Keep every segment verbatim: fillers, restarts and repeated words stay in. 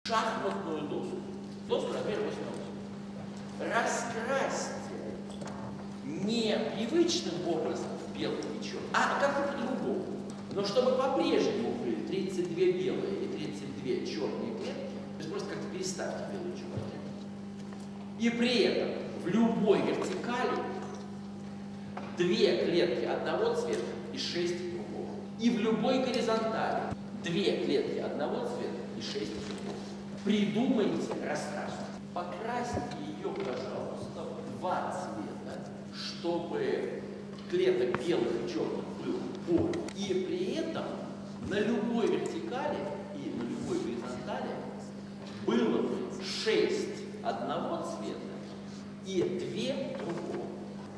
шахматную доску, доску размера восемь на восемь. Раскрасьте не привычным образом в белый и черный, а как-то по-другому. Но чтобы по-прежнему были тридцать две белые и тридцать две черные клетки, то есть просто как-то переставьте белую и черную клетку. И при этом в любой вертикали две клетки одного цвета и шесть другого. И в любой горизонтали две клетки одного цвета и шесть другого. Придумайте раскраску. Покрасьте ее, пожалуйста, в два цвета, чтобы клеток белых и черных было больше. И при этом на любой вертикали и на любой горизонтали было бы шесть одного цвета и две другого.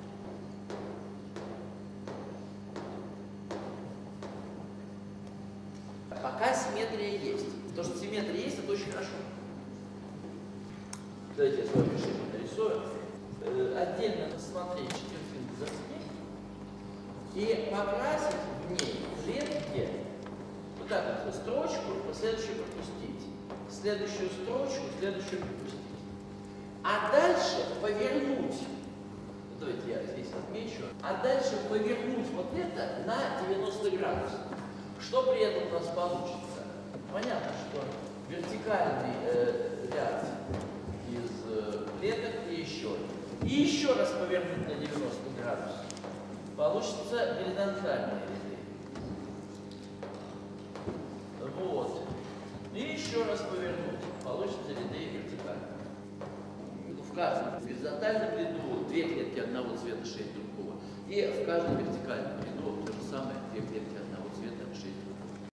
Пока симметрия есть. То, что симметрия есть, это очень хорошо. Давайте я с вами шире нарисую. Отдельно посмотреть четвертинку засне и покрасить в ней клетки, вот так вот, строчку, следующую пропустить, следующую строчку, следующую пропустить. А дальше повернуть, давайте я здесь отмечу, а дальше повернуть вот это на девяносто градусов. Что при этом у нас получится? Понятно, что вертикальный э, ряд из э, клеток и еще. И еще раз повернуть на девяносто градусов. Получится горизонтальные ряды. Вот. И еще раз повернуть. Получится ряды вертикальные. В каждом горизонтальном ряду две клетки одного цвета, шесть другого. И в каждом вертикальном ряду то же самое, две клетки одного цвета, шесть другого.